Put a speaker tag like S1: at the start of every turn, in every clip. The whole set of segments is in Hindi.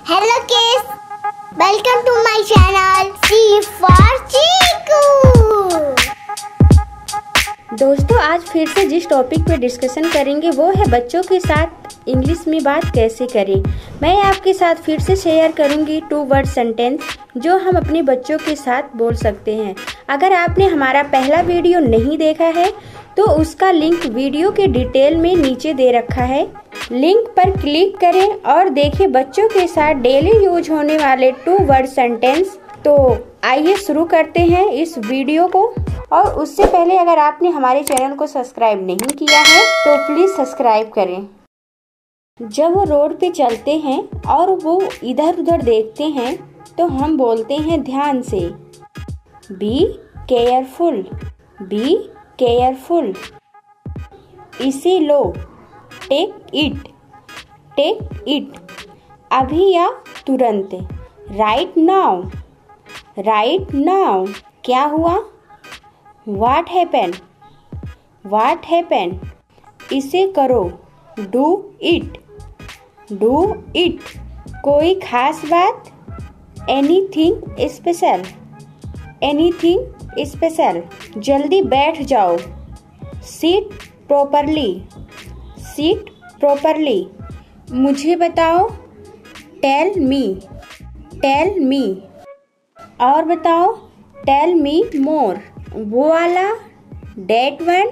S1: Hello kids, welcome to my channel C for Chiku।
S2: दोस्तों आज फिर से जिस टॉपिक पे डिस्कशन करेंगे वो है बच्चों के साथ इंग्लिश में बात कैसे करें। मैं आपके साथ फिर से शेयर करूंगी 2 वर्ड सेंटेंस जो हम अपने बच्चों के साथ बोल सकते हैं। अगर आपने हमारा पहला वीडियो नहीं देखा है तो उसका लिंक वीडियो के डिटेल में नीचे दे रखा है। लिंक पर क्लिक करें और देखें बच्चों के साथ डेली यूज होने वाले 2 वर्ड सेंटेंस। तो आइए शुरू करते हैं इस वीडियो को। और उससे पहले अगर आपने हमारे चैनल को सब्सक्राइब नहीं किया है तो प्लीज़ सब्सक्राइब करें। जब वो रोड पे चलते हैं और वो इधर उधर देखते हैं तो हम बोलते हैं ध्यान से, बी केयरफुल, बी केयरफुल। इसे लो, टेक इट, टेक इट। अभी या तुरंत, राइट नाउ, राइट नाउ। क्या हुआ, व्हाट हैपन, व्हाट हैपन। इसे करो, डू इट, डू इट। कोई खास बात, एनीथिंग स्पेशल, एनीथिंग स्पेशल। जल्दी बैठ जाओ, सीट प्रॉपरली, सीट प्रॉपरली। मुझे बताओ, टेल मी, टेल मी। और बताओ, टेल मी मोर। वो वाला, डेट वन,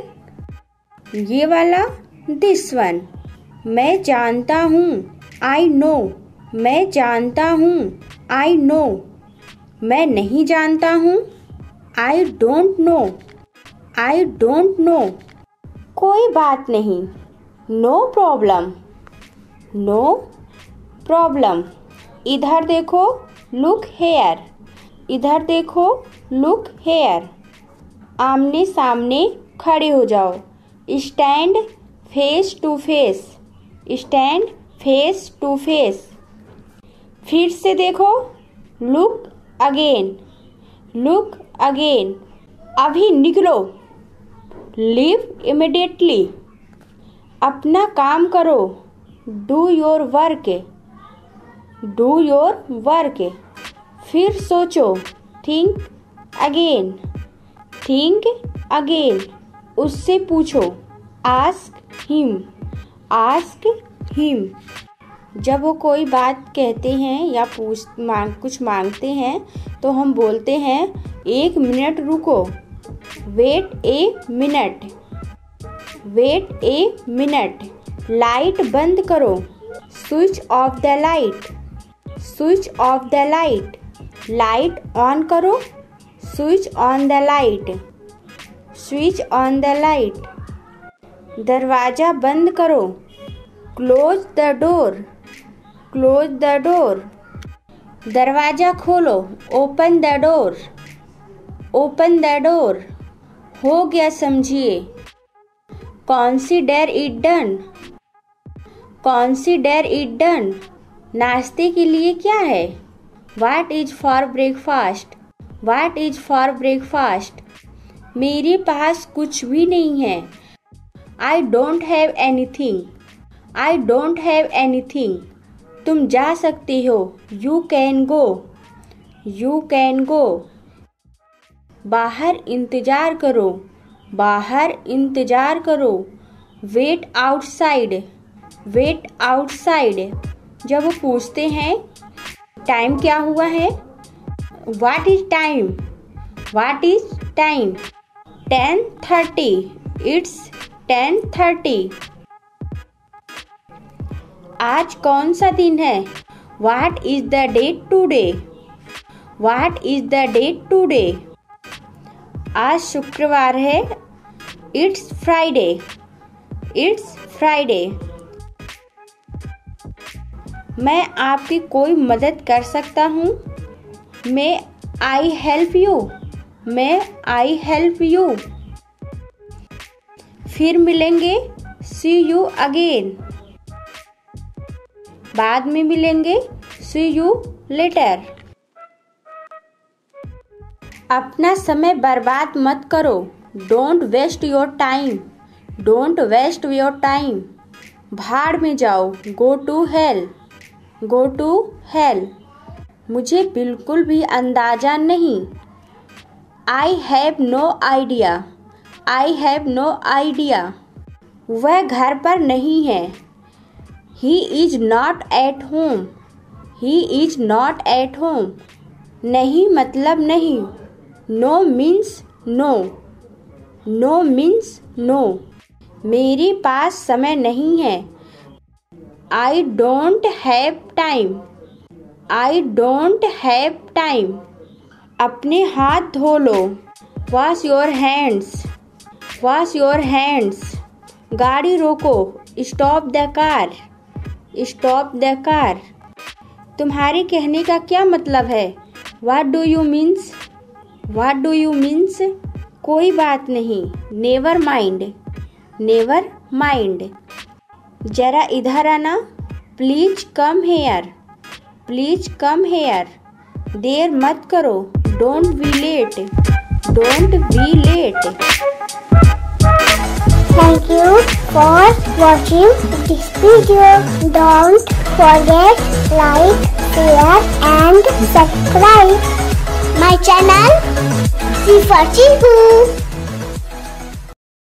S2: ये वाला, दिस वन। मैं जानता हूँ, आई नो, मैं जानता हूँ, आई नो। मैं नहीं जानता हूँ, I don't know, I don't know. कोई बात नहीं, नो प्रॉब्लम, नो प्रॉब्लम। इधर देखो, लुक हेयर, इधर देखो, लुक हेयर। आमने सामने खड़े हो जाओ, stand face to face, stand face to face. फिर से देखो, लुक अगेन, लुक अगेन। अभी निकलो, लीव इमिडिएटली। अपना काम करो, do your work, do your work. फिर सोचो, थिंक अगेन, थिंक अगेन। उससे पूछो, आस्क हिम, आस्क हिम। जब वो कोई बात कहते हैं या कुछ मांगते हैं तो हम बोलते हैं, 1 मिनट रुको, wait a minute, wait a minute. Light बंद करो, switch off the light, switch off the light. Light on करो, switch on the light, switch on the light. दरवाजा बंद करो, close the door, close the door. दरवाजा खोलो, open the door, open the door. हो गया समझिए, consider it done, consider it done. नाश्ते के लिए क्या है, what is for breakfast, what is for breakfast. मेरे पास कुछ भी नहीं है, I don't have anything, I don't have anything. तुम जा सकते हो, you can go, you can go. बाहर इंतजार करो, बाहर इंतजार करो। Wait outside, wait outside. जब वो पूछते हैं टाइम क्या हुआ है, what is time, what is time. 10:30, it's 10:30। आज कौन सा दिन है, what is the date today, what is the date today. आज शुक्रवार है, इट्स फ्राइडे, इट्स फ्राइडे। मैं आपकी कोई मदद कर सकता हूँ, मैं आई हेल्प यू, मैं आई हेल्प यू। फिर मिलेंगे, सी यू अगेन। बाद में मिलेंगे, सी यू लेटर। अपना समय बर्बाद मत करो, don't waste your time, don't waste your time. भाड़ में जाओ, go to hell, go to hell. मुझे बिल्कुल भी अंदाजा नहीं। I have no idea. I have no idea. वह घर पर नहीं है। He is not at home. He is not at home. नहीं मतलब नहीं। No means no. No means no. मेरे पास समय नहीं है। I don't have time. I don't have time. अपने हाथ धो लो। Wash your hands. Wash your hands. गाड़ी रोको। Stop the car. Stop the car. तुम्हारे कहने का क्या मतलब है? What do you means? What do you means? कोई बात नहीं। Never mind. Never mind. जरा इधर आना। Please come here. Please come here. देर मत करो। Don't be late. Don't be late.
S1: Thank you for watching this video. Don't forget like, share and subscribe my channel. C for Chiku.